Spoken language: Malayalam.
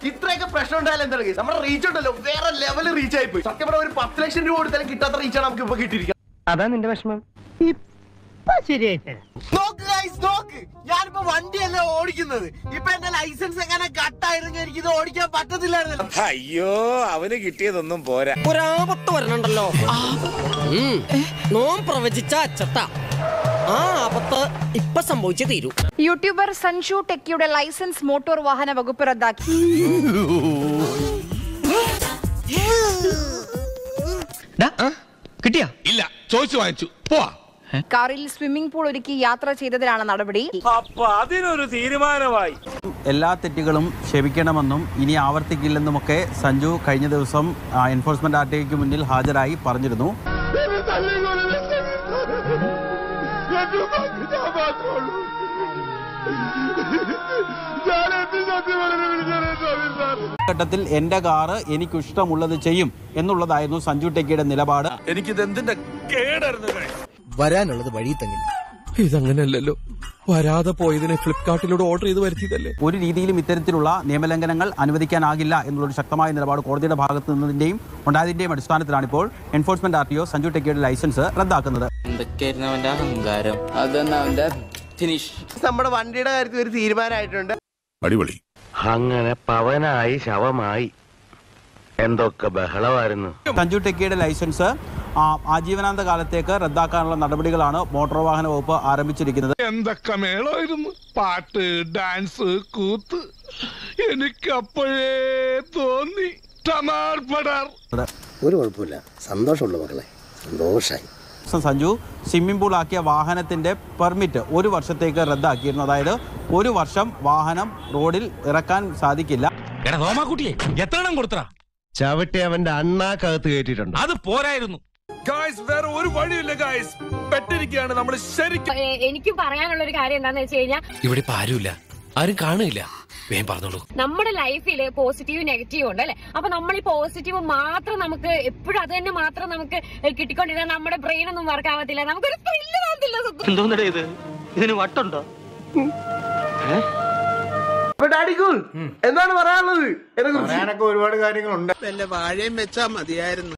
ഇത്രയൊക്കെ പ്രശ്നം ഉണ്ടായാലും എന്താണ് നമ്മുടെ റീച്ച് ഉണ്ടല്ലോ വേറെ ലെവൽ റീച്ച് ആയി പോയി. സത്യം പറഞ്ഞ ഒരു 10 ലക്ഷം രൂപ കൊടുത്താലും കിട്ടാത്ത റീച്ചാണ് നമുക്ക് ഇപ്പൊ കിട്ടിയിരിക്കുന്നത്. അതാ നിന്റെ വിഷമം. നോക്ക് ഗൈസ് നോക്ക്, ഞാനിപ്പോ വണ്ടിയല്ലേ ഓടിക്കുന്നത്. ഇപ്പൊ എന്റെ ലൈസൻസ് എങ്ങനെ കട്ടായിരുന്നു, എനിക്ക് ഇത് ഓടിക്കാൻ പറ്റത്തില്ലായിരുന്നല്ലോ. അയ്യോ അവന് കിട്ടിയതൊന്നും പോരാ. ഒരാപത്ത് വരണുണ്ടല്ലോ. നോം പ്രവചിച്ച അച്ചട്ട ആ ആപത്ത് ഇപ്പൊ സംഭവിച്ചു തീരൂ. യൂട്യൂബർ സഞ്ജു ടെക്കിയുടെ ലൈസൻസ് മോട്ടോർ വാഹന വകുപ്പ് റദ്ദാക്കി. കിട്ടിയാ? ഇല്ല, ചോദിച്ചു വാങ്ങിച്ചു പോവാ. കാറിൽ സ്വിമ്മിംഗ് പൂൾ ഒരുക്കി യാത്ര ചെയ്തതിലാണ് നടപടി. അപ്പൊ അതിനൊരു തീരുമാനമായി. എല്ലാ തെറ്റുകളും ക്ഷമിക്കണമെന്നും ഇനി ആവർത്തിക്കില്ലെന്നുമൊക്കെ സഞ്ജു കഴിഞ്ഞ ദിവസം എൻഫോഴ്സ്മെന്റ് ആർടിഐക്ക് മുന്നിൽ ഹാജരായി പറഞ്ഞിരുന്നു. ഘട്ടത്തിൽ എന്റെ കാറ് എനിക്കിഷ്ടമുള്ളത് ചെയ്യും എന്നുള്ളതായിരുന്നു സഞ്ജു ടെക്കിയുടെ നിലപാട്. എനിക്കിത് എന്തിന്റെ കേടായിരുന്നു. വരാനുള്ളത് വഴി തങ്ങില്ല. ഇതങ്ങനെയല്ലല്ലോ, വരാതെ പോയതിനെ ഫ്ലിപ്കാർട്ടിലൂടെ ഓർഡർ ചെയ്ത് വരുത്തിയതല്ലേ. ഒരു രീതിയിലും ഇത്തരത്തിലുള്ള നിയമലംഘനങ്ങൾ അനുവദിക്കാനാകില്ല എന്നുള്ളൊരു ശക്തമായ നിലപാട് കോടതിയുടെ ഭാഗത്തു നിന്നതിന്റെയും ഉണ്ടായതിന്റെയും അടിസ്ഥാനത്തിലാണ് ഇപ്പോൾ എൻഫോഴ്സ്മെന്റ് ആർടിഒ സഞ്ജു ടെക്കിയുടെ ലൈസൻസ് റദ്ദാക്കുന്നത്. നമ്മുടെ വണ്ടിയുടെ കാര്യത്തിൽ ഒരു തീരുമാനമായിട്ടുണ്ട്. അടിപൊളി. അങ്ങനെ പവനായി ശവമായി എന്തൊക്കെ ബഹളമായിരുന്നു. സഞ്ജു ടെക്കിയുടെ ലൈസൻസ് ആജീവനാന്ത കാലത്തേക്ക് റദ്ദാക്കാനുള്ള നടപടികളാണ് മോട്ടോർ വാഹന വകുപ്പ് ആരംഭിച്ചിരിക്കുന്നത്. എന്തൊക്കെ മേളമായിരുന്നു, പാട്ട്, ഡാൻസ്, കൂത്ത്. എനിക്കപ്പോഴേ തോന്നി ഒരു കുഴപ്പമില്ല, സന്തോഷമുള്ള മക്കളെ, സന്തോഷായി. സഞ്ജു സ്വിമ്മിംഗ് പൂൾ ആക്കിയ വാഹനത്തിന്റെ പെർമിറ്റ് 1 വർഷത്തേക്ക് റദ്ദാക്കിയിരുന്നു. അതായത് 1 വർഷം വാഹനം റോഡിൽ ഇറക്കാൻ സാധിക്കില്ല. എത്രണ്ണം കൊടുത്തടാ? ചവിട്ടി അവന്റെ അണ്ണാക്കകത്ത് കയറ്റിയിട്ടുണ്ട്. അത് പോരായിരുന്നു. വേറെ ഒരു വഴിയില്ല ഗായ്സ്, പെട്ടിരിക്കുകയാണ് നമ്മൾ ശരിക്കും. എനിക്ക് പറയാനുള്ള ഒരു കാര്യം എന്താന്ന് വെച്ച് കഴിഞ്ഞാൽ ഇവിടെ ഇപ്പൊ ആരുമില്ല, ആരും കാണില്ല. വേഗം പറഞ്ഞോളൂ. നമ്മുടെ ലൈഫില് പോസിറ്റീവ് നെഗറ്റീവ് ഉണ്ട് അല്ലെ. അപ്പൊ നമ്മൾ ഈ പോസിറ്റീവ് മാത്രം നമുക്ക് എപ്പോഴും അത് തന്നെ മാത്രം നമുക്ക് കിട്ടിക്കൊണ്ടിരുന്ന നമ്മുടെ ബ്രെയിൻ ഒന്നും വർക്ക് ആവത്തില്ല, നമുക്കൊരു ത്രില്ല് കാണത്തില്ല. എന്തോന്നടേ ഇത്? ഇതിന് വട്ടുണ്ടോ? എന്താണ് പറയാനുള്ളത്? പറയാനൊക്കെ ഒരുപാട് കാര്യങ്ങളുണ്ട്. വാഴയും വെച്ചാ മതിയായിരുന്നു.